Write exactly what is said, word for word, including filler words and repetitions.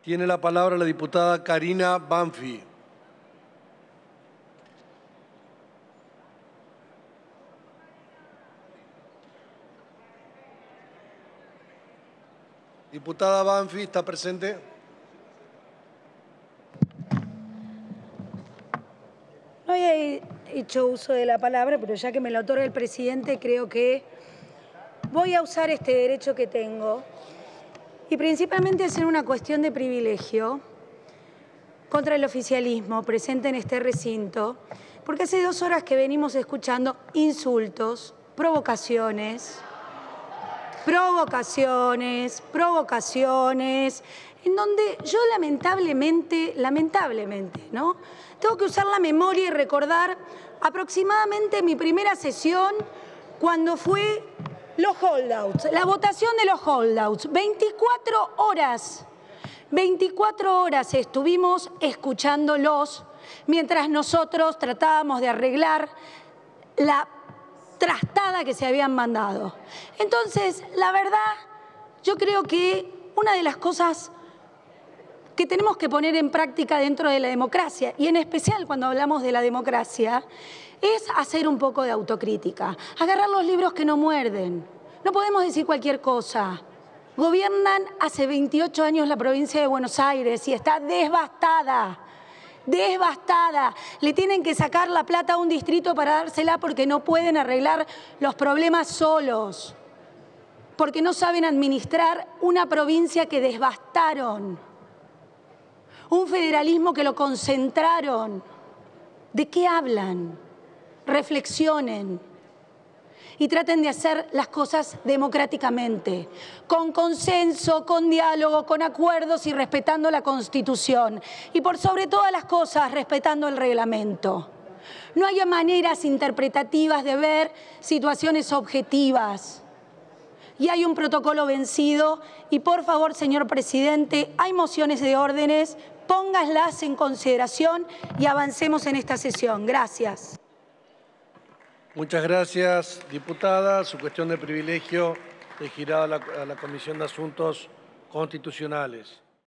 Tiene la palabra la diputada Karina Banfi. Diputada Banfi, ¿está presente? No había hecho uso de la palabra, pero ya que me lo otorga el presidente, creo que voy a usar este derecho que tengo. Y principalmente es en una cuestión de privilegio contra el oficialismo presente en este recinto, porque hace dos horas que venimos escuchando insultos, provocaciones, provocaciones, provocaciones, en donde yo lamentablemente, lamentablemente, ¿no? Tengo que usar la memoria y recordar aproximadamente mi primera sesión cuando fue los holdouts, la votación de los holdouts, veinticuatro horas, veinticuatro horas estuvimos escuchándolos mientras nosotros tratábamos de arreglar la trastada que se habían mandado. Entonces, la verdad, yo creo que una de las cosas que tenemos que poner en práctica dentro de la democracia, y en especial cuando hablamos de la democracia, es hacer un poco de autocrítica, agarrar los libros que no muerden. No podemos decir cualquier cosa. Gobiernan hace veintiocho años la provincia de Buenos Aires y está devastada. Devastada. Le tienen que sacar la plata a un distrito para dársela porque no pueden arreglar los problemas solos, porque no saben administrar una provincia que devastaron, un federalismo que lo concentraron. ¿De qué hablan? Reflexionen y traten de hacer las cosas democráticamente, con consenso, con diálogo, con acuerdos y respetando la Constitución. Y por sobre todas las cosas, respetando el reglamento. No haya maneras interpretativas de ver situaciones objetivas. Y hay un protocolo vencido y por favor, señor presidente, hay mociones de órdenes, póngaslas en consideración y avancemos en esta sesión. Gracias. Muchas gracias, diputada. Su cuestión de privilegio es girada a la, a la Comisión de Asuntos Constitucionales.